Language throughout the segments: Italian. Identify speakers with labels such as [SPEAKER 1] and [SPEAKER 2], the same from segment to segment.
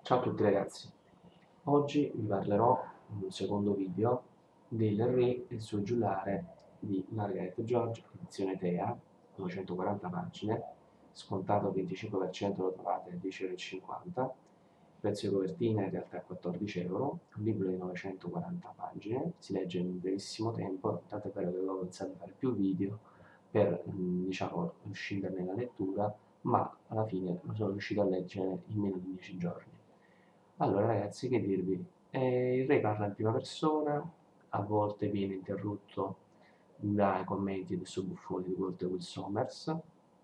[SPEAKER 1] Ciao a tutti ragazzi, oggi vi parlerò in un secondo video del Re e il suo giullare di Margaret George, edizione TEA, 240 pagine, scontato al 25% lo trovate a 10,50 €, prezzo di copertina in realtà è 14 €, un libro di 940 pagine, si legge in brevissimo tempo, tanto è vero che avevo pensato di fare più video per diciamo, uscire nella lettura, ma alla fine lo sono riuscito a leggere in meno di 10 giorni. Allora ragazzi, che dirvi? Il re parla in prima persona, a volte viene interrotto dai commenti del suo buffone di Walter Will Somers.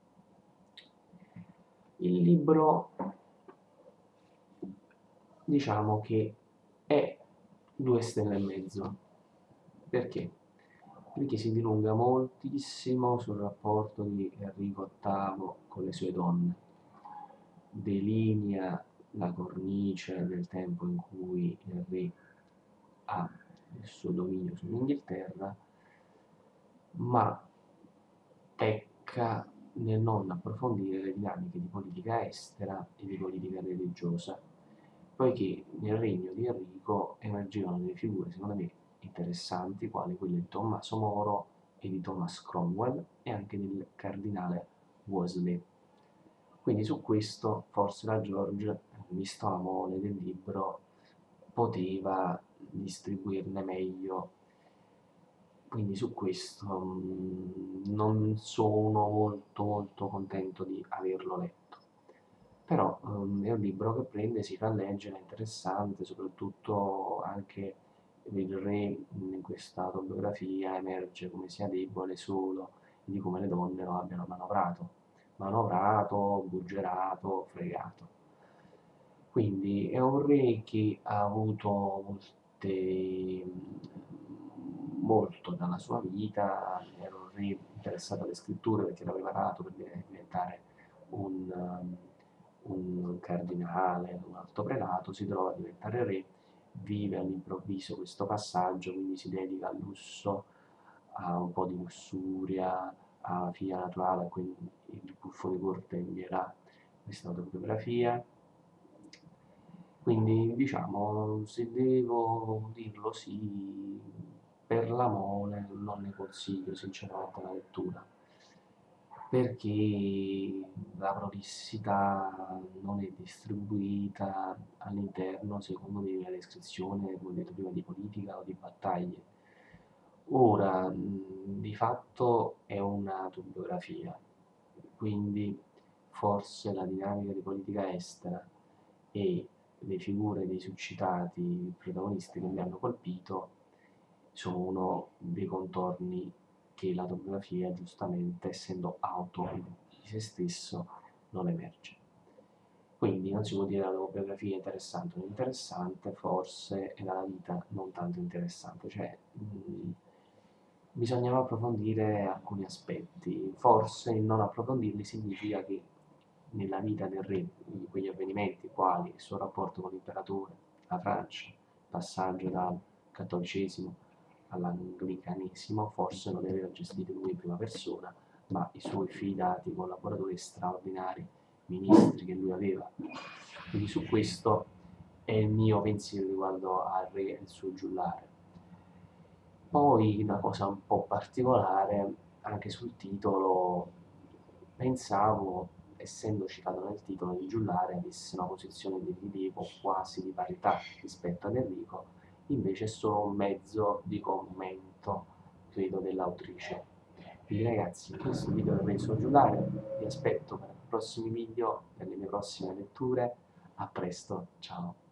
[SPEAKER 1] Il libro, diciamo che è 2 stelle e mezzo. Perché? Perché si dilunga moltissimo sul rapporto di Enrico VIII con le sue donne, delinea la cornice del tempo in cui il re ha il suo dominio sull'Inghilterra, ma pecca nel non approfondire le dinamiche di politica estera e di politica religiosa, poiché nel regno di Enrico emergevano delle figure, secondo me, interessanti, quali quelle di Tommaso Moro e di Thomas Cromwell e anche del cardinale Wolsey. Quindi su questo forse la George, visto la mole del libro, poteva distribuirne meglio. Quindi su questo non sono molto contento di averlo letto. Però è un libro che prende, si fa leggere, è interessante, soprattutto anche il re in questa autobiografia emerge come sia debole solo e di come le donne lo abbiano manovrato, buggerato, fregato. Quindi è un re che ha avuto molto dalla sua vita, era un re interessato alle scritture perché l'aveva dato per diventare un, un cardinale, un alto prelato, si trova a diventare re, vive all'improvviso questo passaggio, quindi si dedica al lusso, a un po' di lussuria, alla figlia naturale, quindi il buffo di corte invierà questa autobiografia. Quindi diciamo, se devo dirlo sì, per la mole non ne consiglio sinceramente la lettura, perché la prolissità non è distribuita all'interno, secondo me, della descrizione, come ho detto prima, di politica o di battaglie. Ora, di fatto è un'autobiografia, quindi forse la dinamica di politica estera e le figure dei succitati protagonisti che mi hanno colpito sono dei contorni che l'autografia, giustamente, essendo auto di se stesso, non emerge. Quindi non si può dire l'autobiografia è interessante o non interessante, forse è la vita non tanto interessante, cioè bisognava approfondire alcuni aspetti, forse il non approfondirli significa che nella vita del re, di quegli avvenimenti quali il suo rapporto con l'imperatore, la Francia, passaggio dal cattolicesimo all'anglicanesimo, forse non li aveva gestiti lui in prima persona, ma i suoi fidati collaboratori straordinari, ministri che lui aveva. Quindi su questo è il mio pensiero riguardo al re e il suo giullare. Poi una cosa un po' particolare, anche sul titolo, pensavo, essendo citato nel titolo, di Giullare avesse una posizione di rilievo quasi di parità rispetto ad Enrico, invece è solo un mezzo di commento, credo, dell'autrice. Quindi ragazzi, questo video è preso Giullare, vi aspetto per i prossimi video, per le mie prossime letture, a presto, ciao!